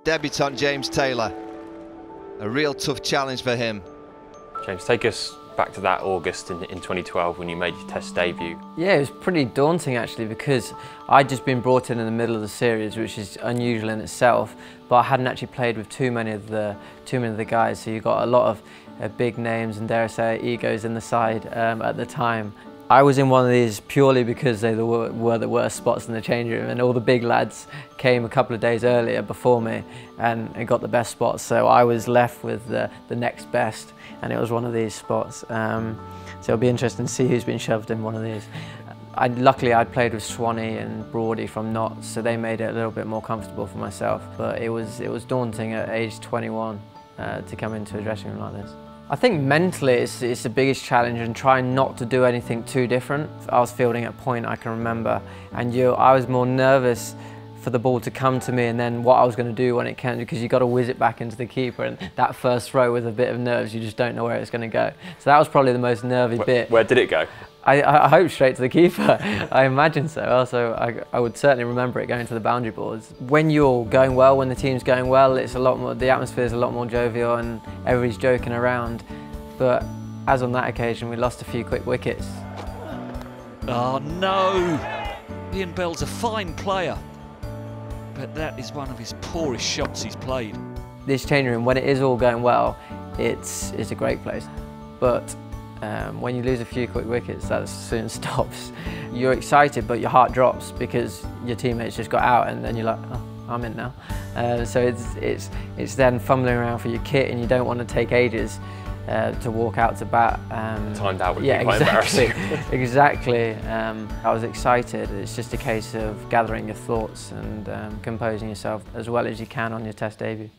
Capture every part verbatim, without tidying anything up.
debutant James Taylor. A real tough challenge for him. James, take us back to that August in, in twenty twelve when you made your Test debut. Yeah, it was pretty daunting actually, because I'd just been brought in in the middle of the series, which is unusual in itself, but I hadn't actually played with too many of the too many of the guys, so you got a lot of uh, big names and, dare I say, egos in the side um, at the time. I was in one of these purely because they were, were the worst spots in the change room, and all the big lads came a couple of days earlier before me and, and got the best spots, so I was left with the, the next best, and it was one of these spots. Um, so it'll be interesting to see who's been shoved in one of these. I, luckily I'd played with Swanee and Broady from Notts, so they made it a little bit more comfortable for myself, but it was, it was daunting at age twenty-one uh, to come into a dressing room like this. I think mentally it's, it's the biggest challenge, and trying not to do anything too different. I was fielding at point, I can remember, and you, I was more nervous for the ball to come to me and then what I was going to do when it came, because you've got to whiz it back into the keeper, and that first throw with a bit of nerves, you just don't know where it's going to go. So that was probably the most nervy where, bit. Where did it go? I, I hope straight to the keeper. I imagine so. Also, I, I would certainly remember it going to the boundary boards. When you're going well, when the team's going well, it's a lot more, the atmosphere is a lot more jovial and everybody's joking around. But as on that occasion, we lost a few quick wickets. Oh no! Ian Bell's a fine player, but that is one of his poorest shots he's played. This changing room, when it is all going well, it's, it's a great place. But Um, when you lose a few quick wickets, that soon stops. You're excited, but your heart drops because your teammates just got out, and then you're like, oh, I'm in now. Uh, so it's, it's, it's then fumbling around for your kit, and you don't want to take ages uh, to walk out to bat. Um, Timed out would yeah, be quite exactly, embarrassing. Exactly. Um, I was excited. It's just a case of gathering your thoughts and um, composing yourself as well as you can on your Test debut.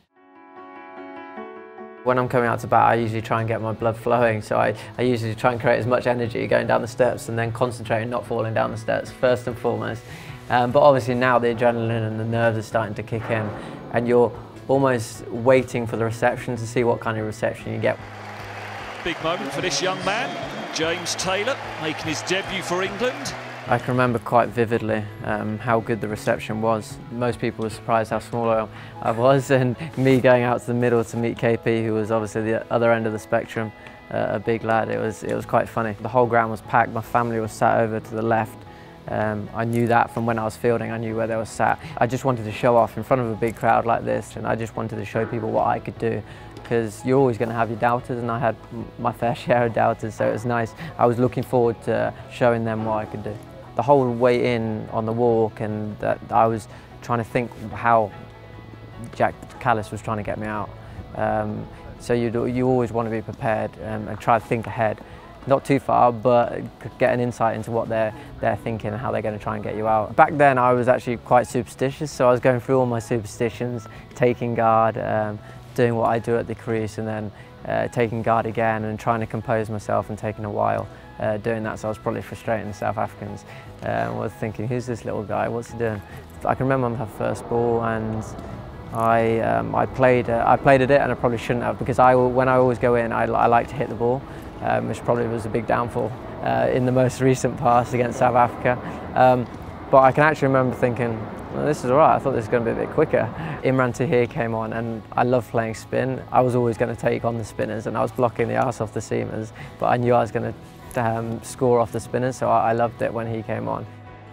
When I'm coming out to bat, I usually try and get my blood flowing, so I, I usually try and create as much energy going down the steps and then concentrate on not falling down the steps, first and foremost. Um, but obviously now the adrenaline and the nerves are starting to kick in, and you're almost waiting for the reception to see what kind of reception you get. Big moment for this young man, James Taylor, making his debut for England. I can remember quite vividly um, how good the reception was. Most people were surprised how small I, I was, and me going out to the middle to meet K P, who was obviously the other end of the spectrum, uh, a big lad. It was, it was quite funny. The whole ground was packed, my family was sat over to the left. Um, I knew that from when I was fielding, I knew where they were sat. I just wanted to show off in front of a big crowd like this, and I just wanted to show people what I could do, because you're always going to have your doubters, and I had my fair share of doubters, so it was nice. I was looking forward to showing them what I could do. The whole way in on the walk, and that I was trying to think how Jack Callis was trying to get me out. Um, so you you always want to be prepared um, and try to think ahead, not too far, but get an insight into what they're they're thinking and how they're going to try and get you out. Back then, I was actually quite superstitious, so I was going through all my superstitions, taking guard, um, doing what I do at the crease, and then uh, taking guard again, and trying to compose myself, and taking a while. Uh, doing that, so I was probably frustrating the South Africans. Uh, I was thinking, who's this little guy? What's he doing? I can remember my first ball, and I um, I played uh, I played at it, and I probably shouldn't have, because I when I always go in, I, I like to hit the ball, um, which probably was a big downfall uh, in the most recent past against South Africa. Um, but I can actually remember thinking, well, this is all right. I thought this was going to be a bit quicker. Imran Tahir came on, and I love playing spin. I was always going to take on the spinners, and I was blocking the arse off the seamers, but I knew I was going to Um, score off the spinners, so I, I loved it when he came on.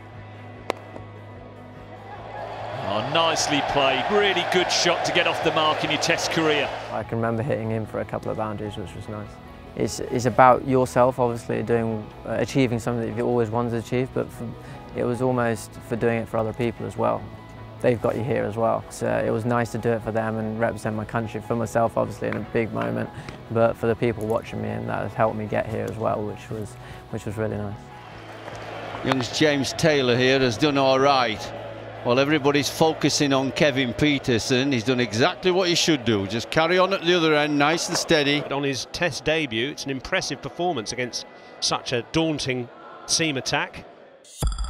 Oh, nicely played. Really good shot to get off the mark in your Test career. I can remember hitting him for a couple of boundaries, which was nice. It's, it's about yourself, obviously, doing, uh, achieving something that you always wanted to achieve, but for, it was almost for doing it for other people as well. They've got you here as well. So it was nice to do it for them and represent my country, for myself obviously in a big moment, but for the people watching me, and that has helped me get here as well, which was, which was really nice. Young James Taylor here has done all right. While everybody's focusing on Kevin Peterson, he's done exactly what he should do. Just carry on at the other end, nice and steady. On his Test debut, it's an impressive performance against such a daunting seam attack.